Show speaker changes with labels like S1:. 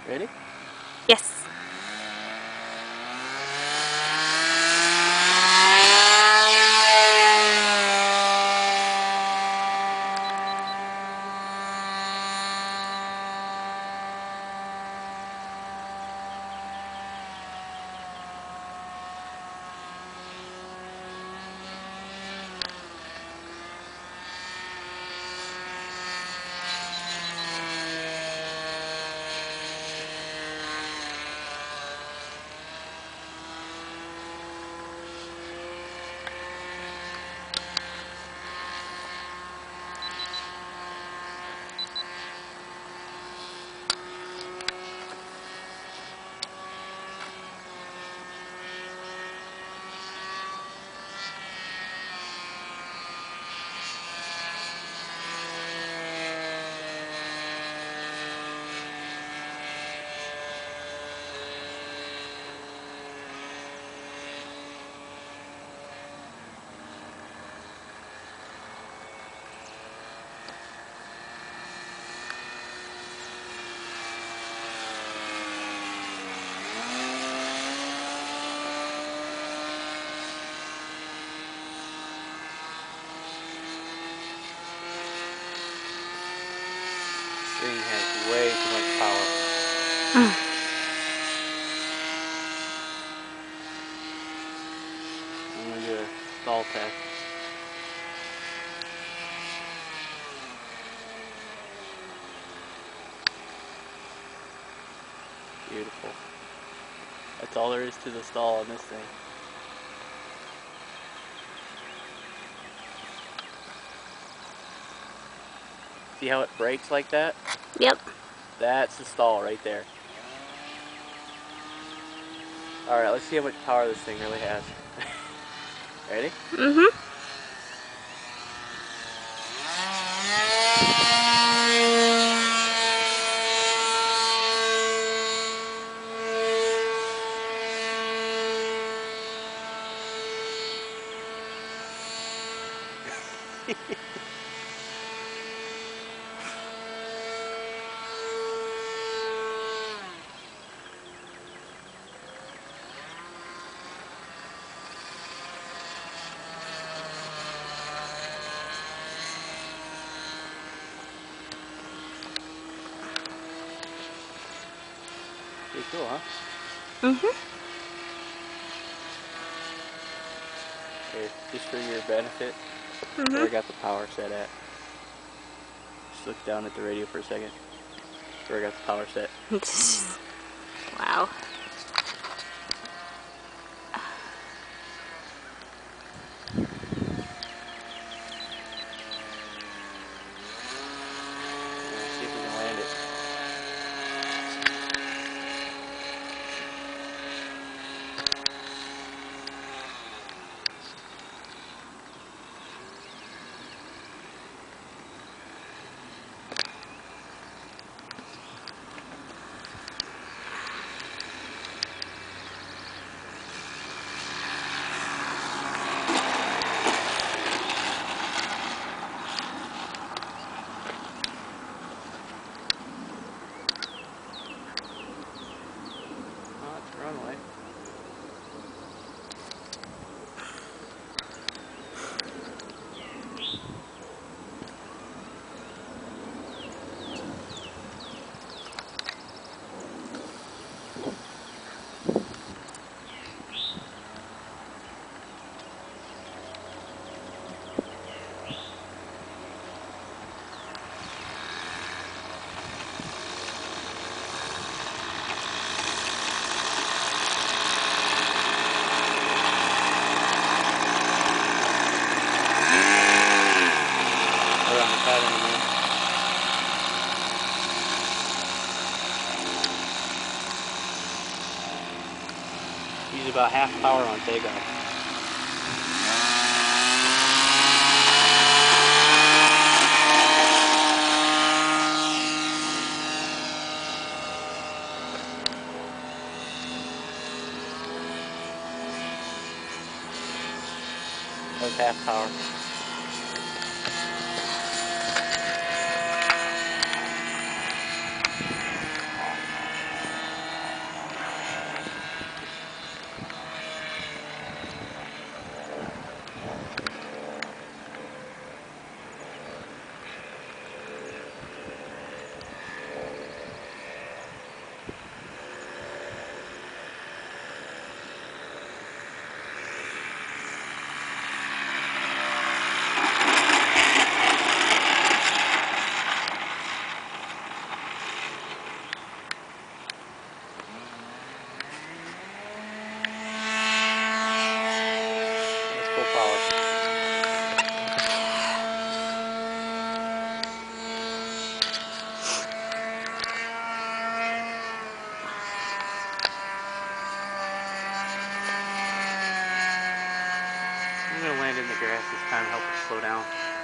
S1: Ready?
S2: Yes.
S1: This thing has way too much power. I'm gonna do a stall test. Beautiful. That's all there is to the stall on this thing. See how it brakes like that?
S2: Yep.
S1: That's the stall right there. Alright, let's see how much power this thing really has. Ready?
S2: Mm-hmm.
S1: Pretty cool, huh?
S2: Mm-hmm.
S1: Here, just for your benefit, where I got the power set at. Just look down at the radio for a second. Where I got the power set.
S2: Wow.
S1: Let's see if we can land it. Oh, it's a runway. We're on the pattern again. Use about half power on takeoff. That was half power. time to help it slow down.